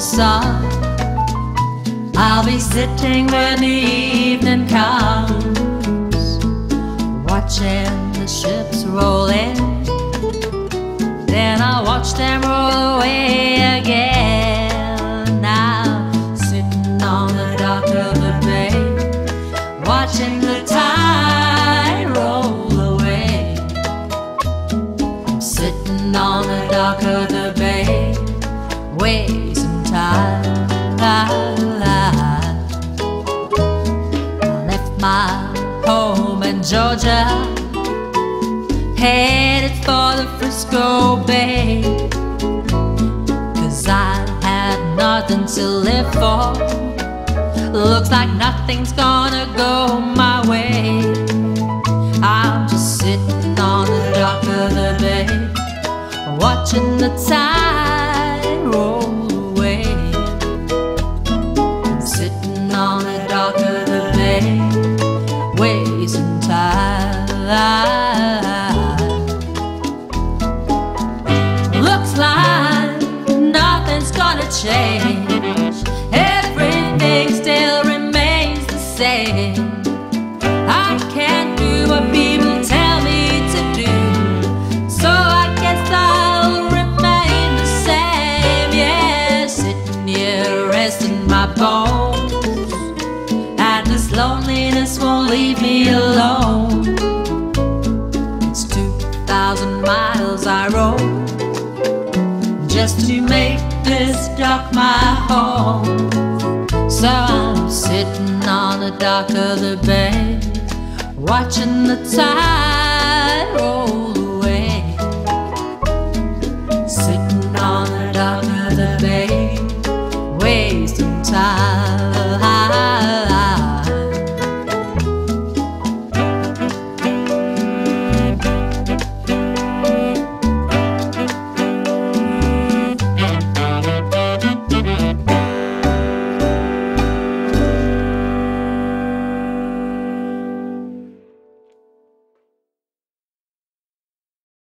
sun. I'll be sitting when the evening comes, watching the ships roll in. Then I'll watch them roll away again. Now sitting on the dock of the bay, watching the tide roll away. I'm sitting on the dock of the bay, wasting time. I left my home in Georgia, headed for the Frisco Bay, 'cause I had nothing to live for. Looks like nothing's gonna go my way. I'm just sitting on the dock of the bay, watching the tide roll away. I'm sitting on the dock of the bay, wasting time. Looks like nothing's gonna change. Everything still remains the same. I can't do what people tell me to do, so I guess I'll remain the same. Yeah, sitting here resting my bones, and this loneliness won't leave me alone. It's 2,000 miles I rode just to make this dock my home. So I'm sitting on the dock of the bay, watching the tide roll away. Sitting on the dock of the bay, wasting time.